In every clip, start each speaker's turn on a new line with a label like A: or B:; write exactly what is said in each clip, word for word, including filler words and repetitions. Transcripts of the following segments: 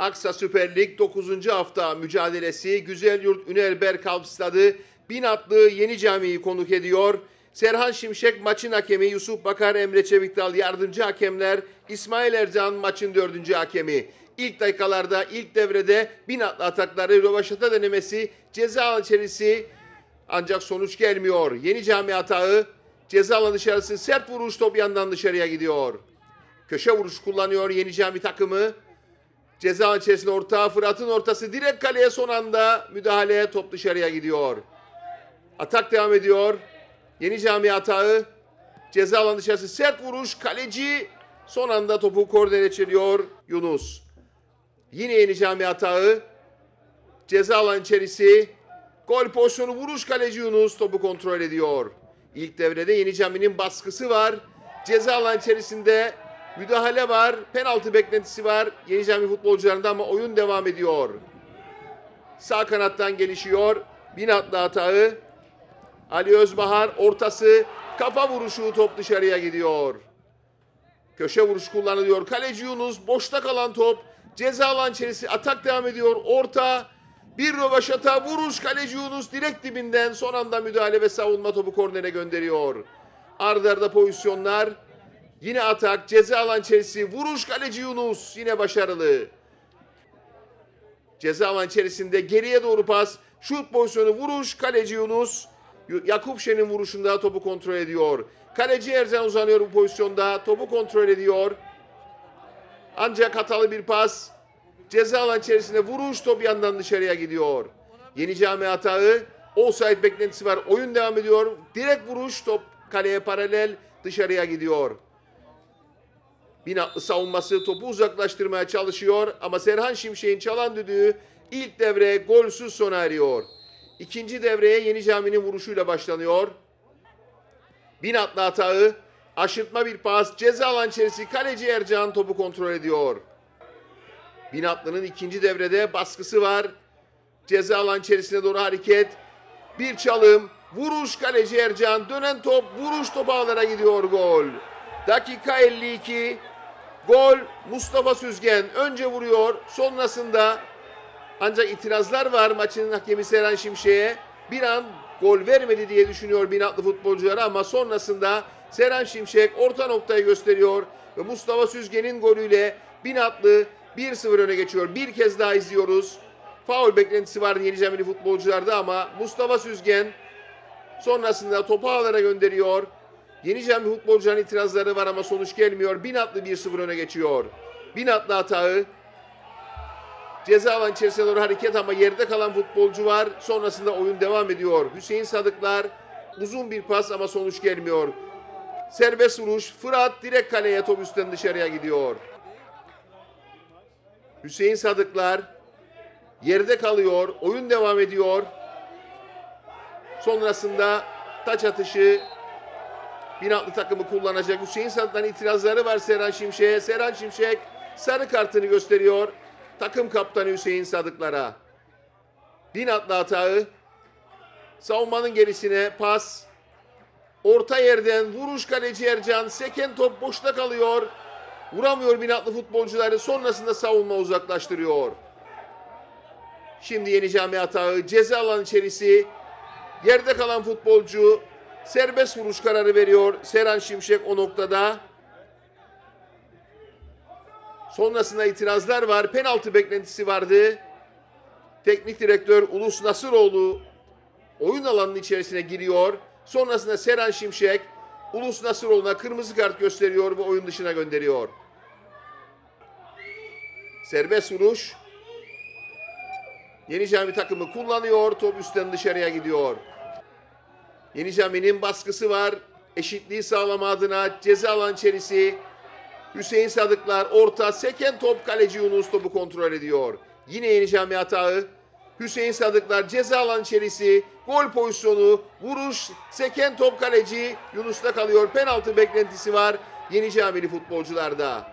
A: Aksa Süper Lig dokuzuncu hafta mücadelesi Güzelyurt Ünel Berkalp Stadı Binatlı Yeni Cami'yi konuk ediyor. Serhan Şimşek maçın hakemi, Yusuf Bakar, Emre Çevikdal yardımcı hakemler, İsmail Ercan maçın dördüncü hakemi. İlk dakikalarda, ilk devrede Binatlı atakları, rövaşata denemesi, ceza alanı içerisi ancak sonuç gelmiyor. Yeni Cami atağı, ceza alanı dışarısı, sert vuruş, top yandan dışarıya gidiyor. Köşe vuruş kullanıyor Yeni Cami takımı. Ceza alanı içerisinde orta, Fırat'ın ortası direkt kaleye, son anda müdahale, top dışarıya gidiyor. Atak devam ediyor. Yeni Cami atağı, ceza alanı dışarısı, sert vuruş, kaleci son anda topu kornere çeviriyor Yunus. Yine Yeni Cami atağı, ceza alanı içerisi, gol pozisyonu, vuruş, kaleci Yunus topu kontrol ediyor. İlk devrede Yeni Cami'nin baskısı var. Ceza alanı içerisinde müdahale var, penaltı beklentisi var Yeni Cami futbolcularında ama oyun devam ediyor. Sağ kanattan gelişiyor Binatlı atağı. Ali Özbahar ortası, kafa vuruşu, top dışarıya gidiyor. Köşe vuruş kullanılıyor. Kaleci Yunus, boşta kalan top. Ceza alan içerisi, atak devam ediyor. Orta, bir rövaşata, vuruş, kaleci Yunus direkt dibinden, son anda müdahale ve savunma, topu kornere gönderiyor. Arda arda pozisyonlar. Yine atak, ceza alan içerisi, vuruş, kaleci Yunus yine başarılı. Ceza alan içerisinde geriye doğru pas, şut pozisyonu, vuruş, kaleci Yunus. Yakup Şen'in vuruşunda topu kontrol ediyor. Kaleci Ercan uzanıyor bu pozisyonda, topu kontrol ediyor. Ancak hatalı bir pas. Ceza alan içerisinde vuruş, top yandan dışarıya gidiyor. Yeni Cami hatağı, offside beklentisi var. Oyun devam ediyor. Direkt vuruş, top kaleye paralel dışarıya gidiyor. Binatlı savunması topu uzaklaştırmaya çalışıyor ama Serhan Şimşek'in çalan düdüğü ilk devre golsüz sona eriyor. İkinci devreye Yeni Cami'nin vuruşuyla başlanıyor. Binatlı hatağı, aşırtma bir pas, ceza alan içerisi, kaleci Ercan topu kontrol ediyor. Binatlı'nın ikinci devrede baskısı var. Ceza alan içerisine doğru hareket. Bir çalım, vuruş, kaleci Ercan, dönen top, vuruş, top ağlara gidiyor, gol. Dakika elli iki. Gol Mustafa Süzgen. Önce vuruyor, sonrasında ancak itirazlar var maçın hakemi Serhan Şimşek'e. Bir an gol vermedi diye düşünüyor Binatlı futbolcuları ama sonrasında Serhan Şimşek orta noktayı gösteriyor ve Mustafa Süzgen'in golüyle Binatlı bir sıfır öne geçiyor. Bir kez daha izliyoruz. Faul beklentisi vardı Yeni Cami'li futbolcularda ama Mustafa Süzgen sonrasında topu ağlara gönderiyor. Yeni Cami futbolcuların itirazları var ama sonuç gelmiyor. Binatlı bir sıfır öne geçiyor. Binatlı hatağı. Ceza alan içerisine doğru hareket ama yerde kalan futbolcu var. Sonrasında oyun devam ediyor. Hüseyin Sadıklar, uzun bir pas ama sonuç gelmiyor. Serbest vuruş, Fırat direkt kaleye, top üstten dışarıya gidiyor. Hüseyin Sadıklar yerde kalıyor. Oyun devam ediyor. Sonrasında taç atışı Binatlı takımı kullanacak. Hüseyin Sadıklar'ın itirazları var Serhan Şimşek'e. Serhan Şimşek sarı kartını gösteriyor takım kaptanı Hüseyin Sadıklar'a. Binatlı hatağı, savunmanın gerisine pas, orta yerden vuruş, kaleci Ercan, seken top boşta kalıyor. Vuramıyor Binatlı futbolcuları, sonrasında savunma uzaklaştırıyor. Şimdi Yeni Cami hatağı, ceza alanı içerisi, yerde kalan futbolcu serbest vuruş kararı veriyor Serhan Şimşek o noktada. Sonrasında itirazlar var. Penaltı beklentisi vardı. Teknik direktör Ulus Nasıroğlu oyun alanının içerisine giriyor. Sonrasında Serhan Şimşek Ulus Nasıroğlu'na kırmızı kart gösteriyor ve oyun dışına gönderiyor. Serbest vuruş. Yeni Cami takımı kullanıyor. Top üstten dışarıya gidiyor. Yeni Cami'nin baskısı var. Eşitliği sağlama adına ceza alan içerisi. Hüseyin Sadıklar orta, seken top, kaleci Yunus topu kontrol ediyor. Yine Yeni Cami hatağı. Hüseyin Sadıklar ceza alan içerisi, gol pozisyonu, vuruş, seken top, kaleci Yunus'ta kalıyor. Penaltı beklentisi var Yeni Cami'li futbolcularda.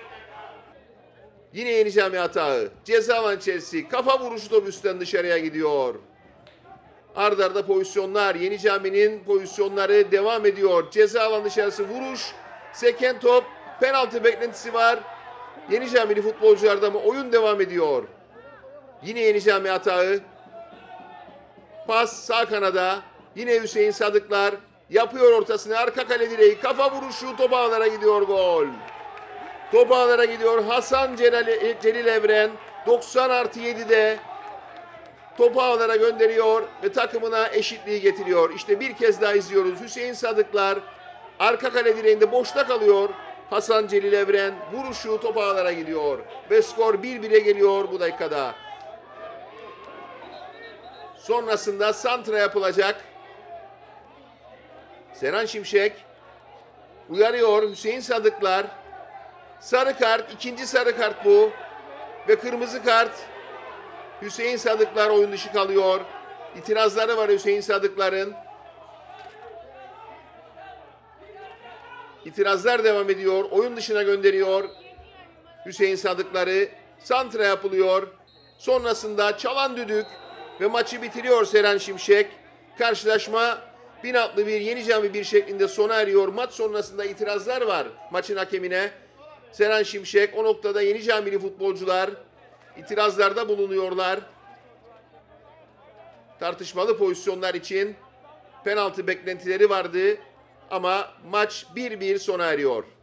A: Yine Yeni Cami hatağı. Ceza alan içerisi, kafa vuruşu, top üstten dışarıya gidiyor. Arda arda pozisyonlar. Yeni Cami'nin pozisyonları devam ediyor. Ceza alan dışarısı, vuruş, seken top, penaltı beklentisi var. Yeni Camili futbolcularda mı? Oyun devam ediyor. Yine Yeni Cami hatağı. Pas sağ kanada. Yine Hüseyin Sadıklar. Yapıyor ortasını. Arka kale direği. Kafa vuruşu. Top ağlara gidiyor. Gol. Top ağlara gidiyor. Hasan Celal, Celil Evren. doksan artı yedide topu ağlara gönderiyor ve takımına eşitliği getiriyor. İşte bir kez daha izliyoruz. Hüseyin Sadıklar arka kale direğinde boşta kalıyor. Hasan Celil Evren vuruşu top ağlara gidiyor. Ve skor bir bire geliyor bu dakikada. Sonrasında santra yapılacak. Serhan Şimşek uyarıyor. Hüseyin Sadıklar. Sarı kart. İkinci sarı kart bu. Ve kırmızı kart. Hüseyin Sadıklar oyun dışı kalıyor. İtirazları var Hüseyin Sadıklar'ın. İtirazlar devam ediyor. Oyun dışına gönderiyor Hüseyin Sadıklar'ı. Santra yapılıyor. Sonrasında çalan düdük ve maçı bitiriyor Serhan Şimşek. Karşılaşma bin atlı bir Yeni Cami bir şeklinde sona eriyor. Maç sonrasında itirazlar var maçın hakemine. Serhan Şimşek o noktada Yeni Camili futbolcular itirazlarda bulunuyorlar. Tartışmalı pozisyonlar için penaltı beklentileri vardı ama maç bir bir sona eriyor.